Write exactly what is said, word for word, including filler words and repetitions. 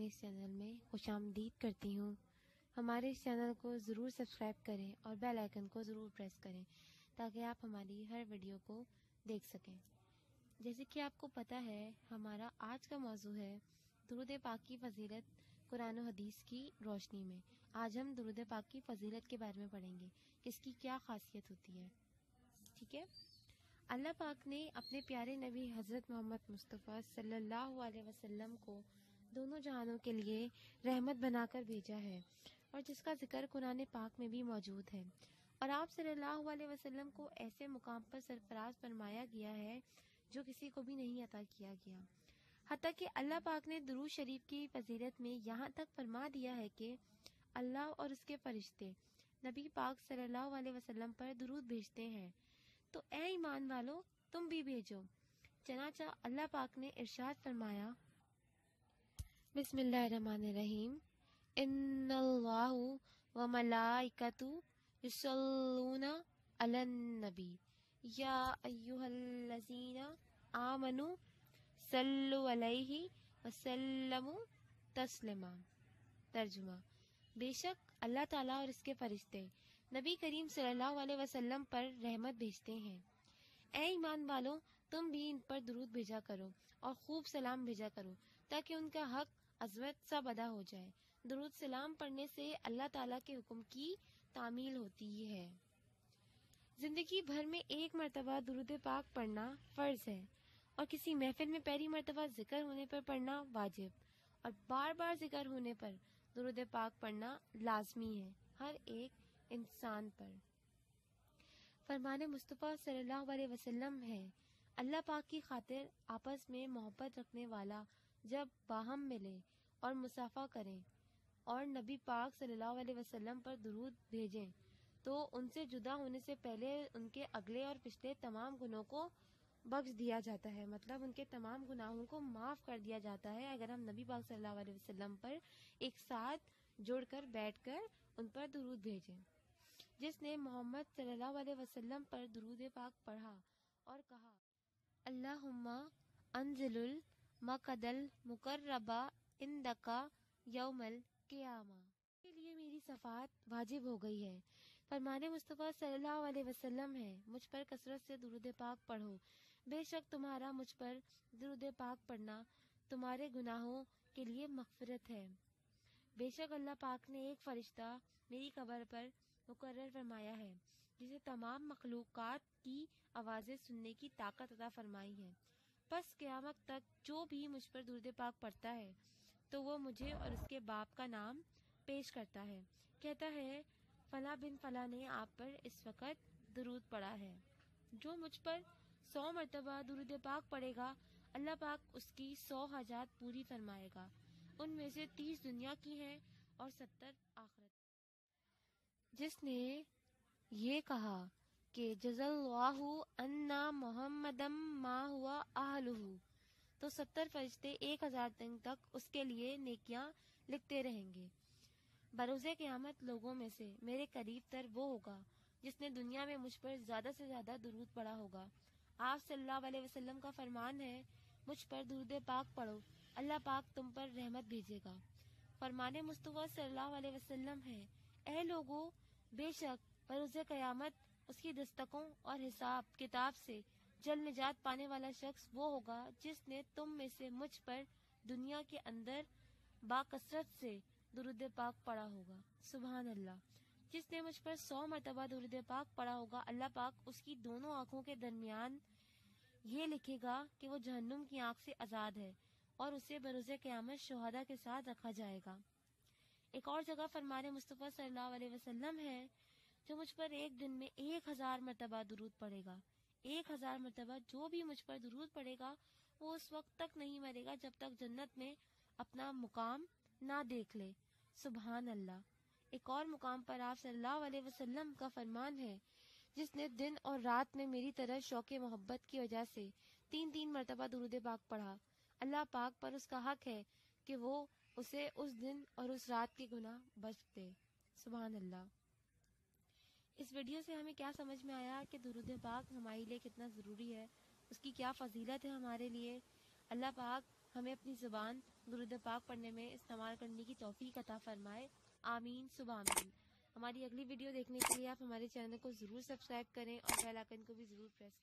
اپنے اس چینل میں خوش آمدید کرتی ہوں۔ ہمارے اس چینل کو ضرور سبسکرائب کریں اور بیل آئیکن کو ضرور پریس کریں تاکہ آپ ہماری ہر ویڈیو کو دیکھ سکیں۔ جیسے کہ آپ کو پتہ ہے، ہمارا آج کا موضوع ہے درود پاک کی فضیلت قرآن و حدیث کی روشنی میں۔ آج ہم درود پاک کی فضیلت کے بارے میں پڑھیں گے کہ اس کی کیا خاصیت ہوتی ہے، ٹھیک ہے؟ اللہ پاک نے اپنے پیارے نبی حضرت محمد مصطفیٰ صلی اللہ علیہ وسلم کو دونوں جہانوں کے لیے رحمت بنا کر بھیجا ہے، اور جس کا ذکر قرآن پاک میں بھی موجود ہے، اور آپ صلی اللہ علیہ وسلم کو ایسے مقام پر سرفراز فرمایا گیا ہے جو کسی کو بھی نہیں عطا کیا گیا۔ حتیٰ کہ اللہ پاک نے درود شریف کی فضیلت میں یہاں تک فرما دیا ہے کہ اللہ اور اس کے فرشتے نبی پاک صلی اللہ علیہ وسلم پر درود بھیجتے ہیں، تو اے ایمان والو تم بھی بھیجو۔ چنانچہ اللہ پاک نے ارشاد فرمایا، بسم اللہ الرحمن الرحیم، ان اللہ و ملائکتہ یصلون علی النبی یا ایھا الذین آمنوا صلوا علیہ وسلموا تسلیما۔ ترجمہ: بے شک اللہ تعالیٰ اور اس کے فرشتے نبی کریم صلی اللہ علیہ وسلم پر رحمت بھیجتے ہیں۔ اے ایمان والو تم بھی ان پر درود بھیجا کرو اور خوب سلام بھیجا کرو تاکہ ان کا حق عظمت سب ادا ہو جائے۔ درود سلام پڑھنے سے اللہ تعالیٰ کے حکم کی تعمیل ہوتی ہے۔ زندگی بھر میں ایک مرتبہ درود پاک پڑھنا فرض ہے، اور کسی محفل میں پہلی مرتبہ ذکر ہونے پر پڑھنا واجب، اور بار بار ذکر ہونے پر درود پاک پڑھنا لازمی ہے ہر ایک انسان پر۔ فرمان مصطفیٰ صلی اللہ علیہ وسلم ہے، اللہ پاک کی خاطر آپس میں محبت رکھنے والا جب باہم ملے اور مصافحہ کریں اور نبی پاک صلی اللہ علیہ وسلم پر درود بھیجیں تو ان سے جدا ہونے سے پہلے ان کے اگلے اور پچھلے تمام گناہوں کو بخش دیا جاتا ہے، مطلب ان کے تمام گناہوں کو معاف کر دیا جاتا ہے اگر ہم نبی پاک صلی اللہ علیہ وسلم پر ایک ساتھ جڑ کر بیٹھ کر ان پر درود بھیجیں۔ جس نے محمد صلی اللہ علیہ وسلم پر درود پاک پڑھا اور کہا، اللہم انزل المقعد المقرب عندک یوم القیامہ، کے لیے میری شفاعت واجب ہو گئی ہے۔ فرمان مصطفیٰ صلی اللہ علیہ وسلم ہے، مجھ پر کثرت سے درود پاک پڑھو، بے شک تمہارا مجھ پر درود پاک پڑھنا تمہارے گناہوں کے لیے مغفرت ہے۔ بے شک اللہ پاک نے ایک فرشتہ میری قبر پر مقرر فرمایا ہے جسے تمام مخلوقات کی آوازیں سننے کی طاقت عطا فرمائی ہے، پس قیامت تک جو بھی مجھ پر درود پاک پڑھتا ہے تو وہ مجھے اور اس کے باپ کا نام پیش کرتا ہے، کہتا ہے فلاں بن فلاں نے آپ پر اس وقت درود پڑھا ہے۔ جو مجھ پر سو مرتبہ درود پاک پڑھے گا، اللہ پاک اس کی سو حاجات پوری فرمائے گا، ان میں سے تیس دنیا کی ہیں اور ستر آخرت۔ جس نے یہ کہا کہ جزا اللہ عنا محمدم ما ہوا اہلہ، تو ستر فرشتے ایک ہزار دن تک اس کے لیے نیکیاں لکھتے رہیں گے۔ بروز قیامت لوگوں میں سے میرے قریب تر وہ ہوگا جس نے دنیا میں مجھ پر زیادہ سے زیادہ درود پڑھا ہوگا۔ آپ صلی اللہ علیہ وسلم کا فرمان ہے، مجھ پر درود پاک پڑھو، اللہ پاک تم پر رحمت بھیجے گا۔ فرمان مصطفیٰ صلی اللہ علیہ وسلم ہے، اے لوگو، بے شک بروز قیامت اس کی دستکوں اور حساب کتاب سے جل نجات پانے والا شخص وہ ہوگا جس نے تم میں سے مجھ پر دنیا کے اندر باکثرت سے درود پاک پڑھا ہوگا۔ سبحان اللہ۔ جس نے مجھ پر سو مرتبہ درود پاک پڑھا ہوگا، اللہ پاک اس کی دونوں آنکھوں کے درمیان یہ لکھے گا کہ وہ جہنم کی آنکھ سے آزاد ہے، اور اسے بروز قیامت شہداء کے ساتھ رکھا جائے گا۔ ایک اور جگہ فرمان مصطفیٰ صلی اللہ علیہ وسلم ہے، جو مجھ پر ایک دن میں ایک ہزار مرتبہ درود پڑھے گا، ایک ہزار مرتبہ جو بھی مجھ پر درود پڑھے گا وہ اس وقت تک نہیں مرے گا جب تک جنت میں اپنا مقام نہ دیکھ لے۔ سبحان اللہ۔ ایک اور مقام پر آپ صلی اللہ علیہ وسلم کا فرمان ہے، جس نے دن اور رات میں میری طرح شوق محبت کی وجہ سے تین تین مرتبہ درود پاک پڑھا، اللہ پاک پر اس کا حق ہے کہ وہ اسے اس دن اور اس رات کے گناہ بخش دے۔ سبحان اللہ۔ اس ویڈیو سے ہمیں کیا سمجھ میں آیا کہ درود پاک ہمارے لیے کتنا ضروری ہے، اس کی کیا فضیلت ہے ہمارے لیے۔ اللہ پاک ہمیں اپنی زبان درود پاک پڑھنے میں استعمال کرنے کی توفیق عطا فرمائے، آمین صبح آمین۔ ہماری اگلی ویڈیو دیکھنے کے لیے آپ ہمارے چینل کو ضرور سبسکرائب کریں اور بیل آئکن کو بھی ضرور پریس کریں۔